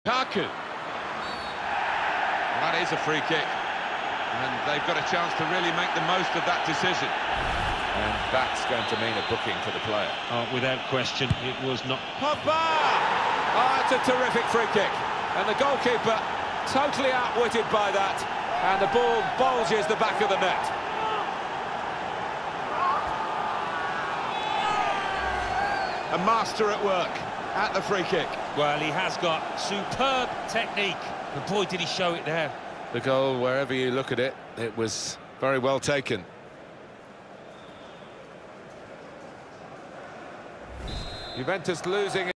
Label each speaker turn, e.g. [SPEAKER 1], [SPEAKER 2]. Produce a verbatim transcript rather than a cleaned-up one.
[SPEAKER 1] Kaku. That is a free kick. And they've got a chance to really make the most of that decision.
[SPEAKER 2] And that's going to mean a booking for the player.
[SPEAKER 3] Oh, without question, it was not.
[SPEAKER 2] Pogba! Oh, it's a terrific free kick. And the goalkeeper totally outwitted by that. And the ball bulges the back of the net.
[SPEAKER 1] A master at work at the free kick.
[SPEAKER 3] Well, he has got superb technique. And boy, did he show it there.
[SPEAKER 2] The goal, wherever you look at it, it was very well taken. Juventus losing